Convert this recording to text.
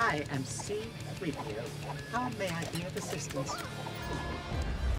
I am C3PO. How may I be of assistance?